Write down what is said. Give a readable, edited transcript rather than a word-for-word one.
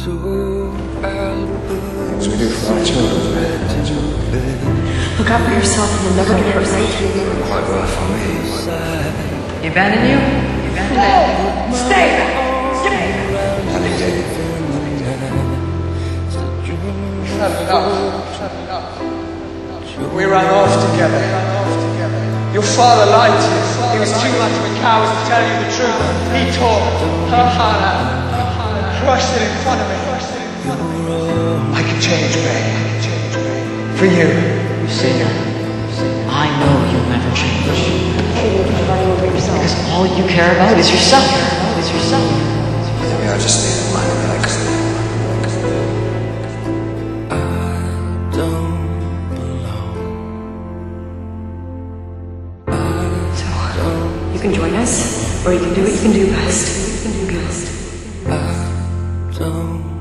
Things we do for our children. Look out for yourself and you'll never get hurt, right? Quite well for me. He abandoned you? No! Stay! Stay! I did. Shut it up. We ran off together. Your father lied to you. He was too much of a coward to tell you the truth. He tore her heart out, crushed it in front of me. I can change, babe. For you. Lucinda, I know you'll never change. Because all you care about is yourself. Maybe I just need a mind relax. You can join us, or you can do what you can do best. I don't